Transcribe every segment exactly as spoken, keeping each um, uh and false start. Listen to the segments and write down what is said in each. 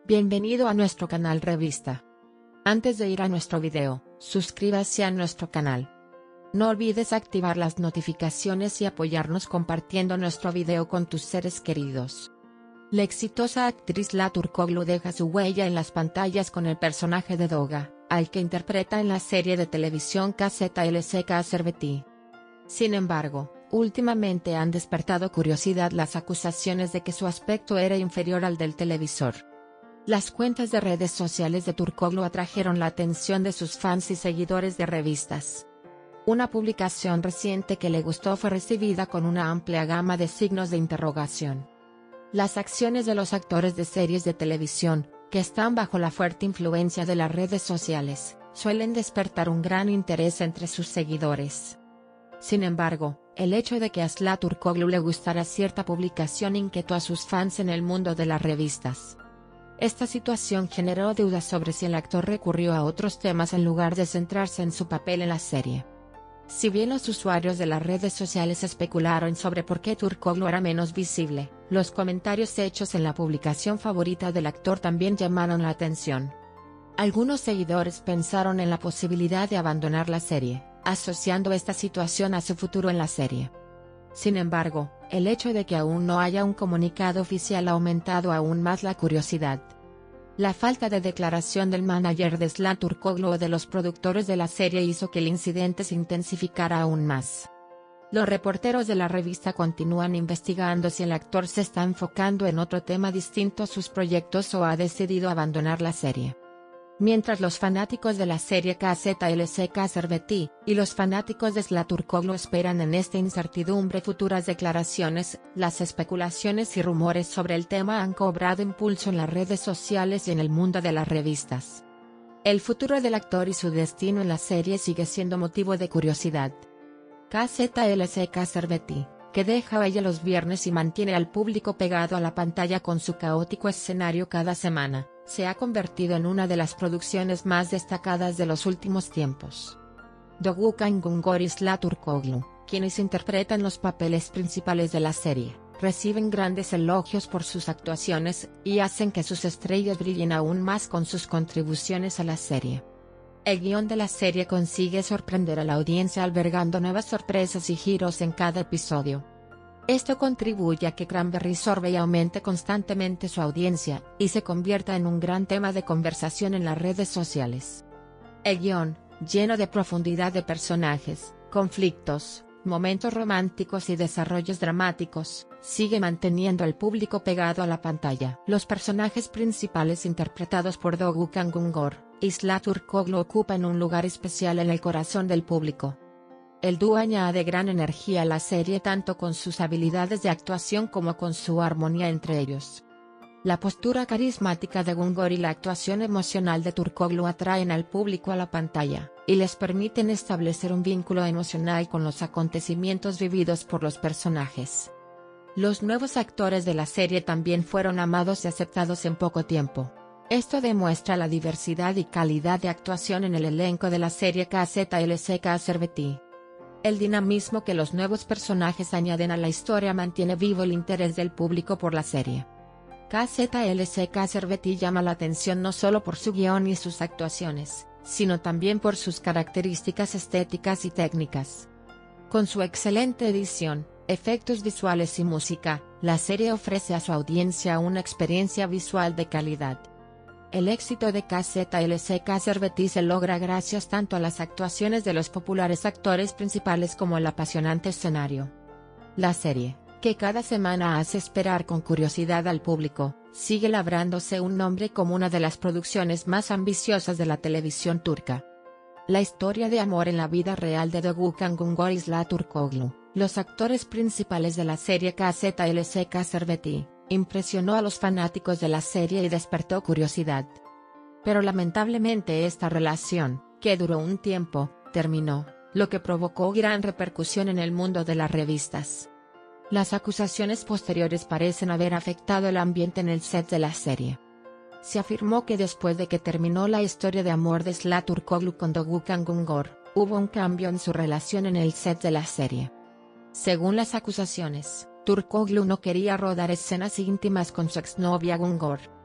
Bienvenido a nuestro canal Revista. Antes de ir a nuestro video, suscríbase a nuestro canal. No olvides activar las notificaciones y apoyarnos compartiendo nuestro video con tus seres queridos. La exitosa actriz Zlata Turkoglu deja su huella en las pantallas con el personaje de Doga, al que interpreta en la serie de televisión K Z L C K Serveti. Sin embargo, últimamente han despertado curiosidad las acusaciones de que su aspecto era inferior al del televisor. Las cuentas de redes sociales de Turkoglu atrajeron la atención de sus fans y seguidores de revistas. Una publicación reciente que le gustó fue recibida con una amplia gama de signos de interrogación. Las acciones de los actores de series de televisión, que están bajo la fuerte influencia de las redes sociales, suelen despertar un gran interés entre sus seguidores. Sin embargo, el hecho de que a Zlata Turkoglu le gustara cierta publicación inquietó a sus fans en el mundo de las revistas. Esta situación generó dudas sobre si el actor recurrió a otros temas en lugar de centrarse en su papel en la serie. Si bien los usuarios de las redes sociales especularon sobre por qué Turkoglu era menos visible, los comentarios hechos en la publicación favorita del actor también llamaron la atención. Algunos seguidores pensaron en la posibilidad de abandonar la serie, asociando esta situación a su futuro en la serie. Sin embargo, el hecho de que aún no haya un comunicado oficial ha aumentado aún más la curiosidad. La falta de declaración del manager de Zlata Turkoglu o de los productores de la serie hizo que el incidente se intensificara aún más. Los reporteros de la revista continúan investigando si el actor se está enfocando en otro tema distinto a sus proyectos o ha decidido abandonar la serie. Mientras los fanáticos de la serie K Z L C K Serveti y los fanáticos de Zlata Turkoglu esperan en esta incertidumbre futuras declaraciones, las especulaciones y rumores sobre el tema han cobrado impulso en las redes sociales y en el mundo de las revistas. El futuro del actor y su destino en la serie sigue siendo motivo de curiosidad. K Z L C K Serveti, que deja huella los viernes y mantiene al público pegado a la pantalla con su caótico escenario cada semana, se ha convertido en una de las producciones más destacadas de los últimos tiempos. Doğukan Güngör y Zlata Turkoglu, quienes interpretan los papeles principales de la serie, reciben grandes elogios por sus actuaciones, y hacen que sus estrellas brillen aún más con sus contribuciones a la serie. El guión de la serie consigue sorprender a la audiencia albergando nuevas sorpresas y giros en cada episodio. Esto contribuye a que Cranberry Sorbet aumente constantemente su audiencia, y se convierta en un gran tema de conversación en las redes sociales. El guión, lleno de profundidad de personajes, conflictos, momentos románticos y desarrollos dramáticos, sigue manteniendo al público pegado a la pantalla. Los personajes principales interpretados por Doğukan Güngör y Zlata Turkoglu ocupan un lugar especial en el corazón del público. El dúo añade gran energía a la serie tanto con sus habilidades de actuación como con su armonía entre ellos. La postura carismática de Güngör y la actuación emocional de Turkoglu atraen al público a la pantalla, y les permiten establecer un vínculo emocional con los acontecimientos vividos por los personajes. Los nuevos actores de la serie también fueron amados y aceptados en poco tiempo. Esto demuestra la diversidad y calidad de actuación en el elenco de la serie K Z L C K Serveti. El dinamismo que los nuevos personajes añaden a la historia mantiene vivo el interés del público por la serie. K Z L C K Serveti llama la atención no solo por su guión y sus actuaciones, sino también por sus características estéticas y técnicas. Con su excelente edición, efectos visuales y música, la serie ofrece a su audiencia una experiencia visual de calidad. El éxito de K Z L C K Serveti se logra gracias tanto a las actuaciones de los populares actores principales como al apasionante escenario. La serie, que cada semana hace esperar con curiosidad al público, sigue labrándose un nombre como una de las producciones más ambiciosas de la televisión turca. La historia de amor en la vida real de Doğukan Güngör y Zlata Turkoglu, los actores principales de la serie K Z L C K Serveti, impresionó a los fanáticos de la serie y despertó curiosidad. Pero lamentablemente esta relación, que duró un tiempo, terminó, lo que provocó gran repercusión en el mundo de las revistas. Las acusaciones posteriores parecen haber afectado el ambiente en el set de la serie. Se afirmó que después de que terminó la historia de amor de Zlata Turkoglu con Doğukan Güngör, hubo un cambio en su relación en el set de la serie. Según las acusaciones, Turkoglu no quería rodar escenas íntimas con su exnovia Güngör.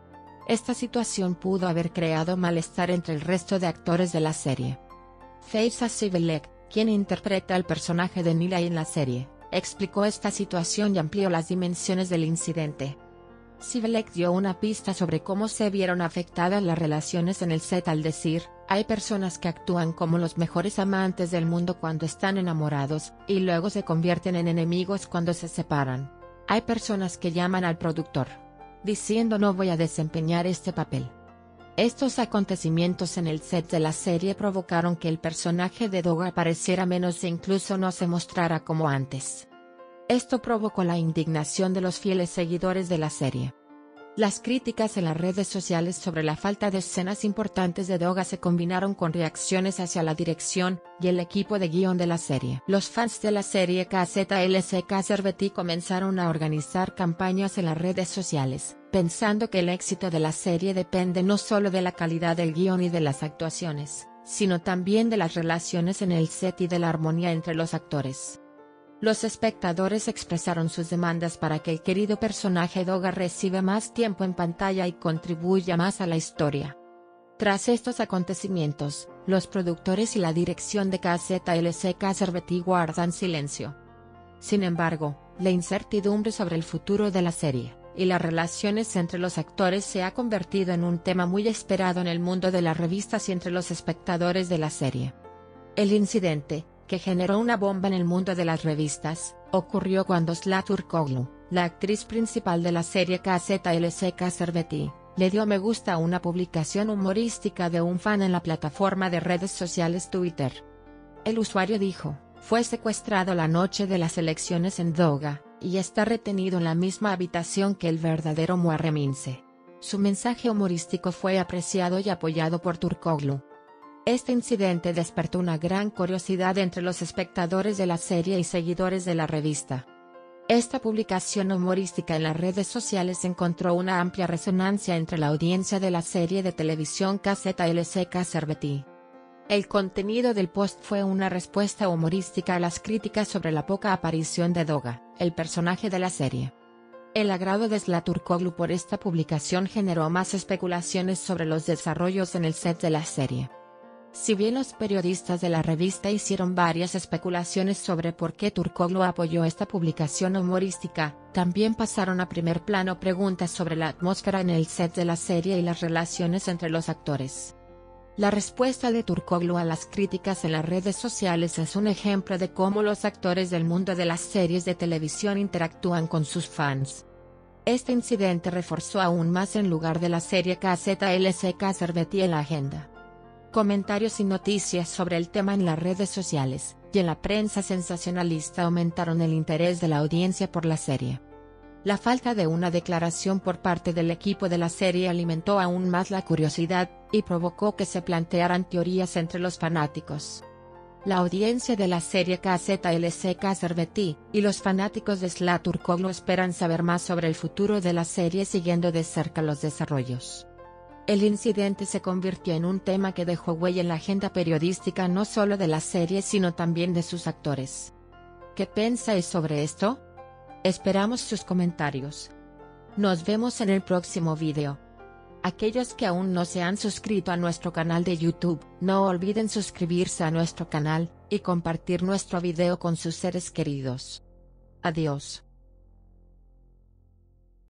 Esta situación pudo haber creado malestar entre el resto de actores de la serie. Faiza Sivelek, quien interpreta al personaje de Nilay en la serie, explicó esta situación y amplió las dimensiones del incidente. Sivelek dio una pista sobre cómo se vieron afectadas las relaciones en el set al decir: hay personas que actúan como los mejores amantes del mundo cuando están enamorados, y luego se convierten en enemigos cuando se separan. Hay personas que llaman al productor, diciendo no voy a desempeñar este papel. Estos acontecimientos en el set de la serie provocaron que el personaje de Doga pareciera menos e incluso no se mostrara como antes. Esto provocó la indignación de los fieles seguidores de la serie. Las críticas en las redes sociales sobre la falta de escenas importantes de Doga se combinaron con reacciones hacia la dirección y el equipo de guión de la serie. Los fans de la serie K Z L C K Serveti comenzaron a organizar campañas en las redes sociales, pensando que el éxito de la serie depende no solo de la calidad del guión y de las actuaciones, sino también de las relaciones en el set y de la armonía entre los actores. Los espectadores expresaron sus demandas para que el querido personaje Doga reciba más tiempo en pantalla y contribuya más a la historia. Tras estos acontecimientos, los productores y la dirección de K Z L C K Serveti guardan silencio. Sin embargo, la incertidumbre sobre el futuro de la serie y las relaciones entre los actores se ha convertido en un tema muy esperado en el mundo de las revistas y entre los espectadores de la serie. El incidente, que generó una bomba en el mundo de las revistas, ocurrió cuando Sıla Türkoğlu, la actriz principal de la serie K Z L C K Serveti, le dio me gusta a una publicación humorística de un fan en la plataforma de redes sociales Twitter. El usuario dijo: fue secuestrado la noche de las elecciones en Doga, y está retenido en la misma habitación que el verdadero Muharrem İnce. Su mensaje humorístico fue apreciado y apoyado por Türkoğlu. Este incidente despertó una gran curiosidad entre los espectadores de la serie y seguidores de la revista. Esta publicación humorística en las redes sociales encontró una amplia resonancia entre la audiencia de la serie de televisión K Z L C K Serveti. El contenido del post fue una respuesta humorística a las críticas sobre la poca aparición de Doga, el personaje de la serie. El agrado de Sıla Türkoğlu por esta publicación generó más especulaciones sobre los desarrollos en el set de la serie. Si bien los periodistas de la revista hicieron varias especulaciones sobre por qué Türkoğlu apoyó esta publicación humorística, también pasaron a primer plano preguntas sobre la atmósfera en el set de la serie y las relaciones entre los actores. La respuesta de Türkoğlu a las críticas en las redes sociales es un ejemplo de cómo los actores del mundo de las series de televisión interactúan con sus fans. Este incidente reforzó aún más en lugar de la serie K Z L C K Serveti en la agenda. Comentarios y noticias sobre el tema en las redes sociales y en la prensa sensacionalista aumentaron el interés de la audiencia por la serie. La falta de una declaración por parte del equipo de la serie alimentó aún más la curiosidad, y provocó que se plantearan teorías entre los fanáticos. La audiencia de la serie K Z L C K Serveti y los fanáticos de Sıla Türkoğlu esperan saber más sobre el futuro de la serie siguiendo de cerca los desarrollos. El incidente se convirtió en un tema que dejó huella en la agenda periodística no solo de la serie sino también de sus actores. ¿Qué pensáis sobre esto? Esperamos sus comentarios. Nos vemos en el próximo video. Aquellos que aún no se han suscrito a nuestro canal de YouTube, no olviden suscribirse a nuestro canal, y compartir nuestro video con sus seres queridos. Adiós.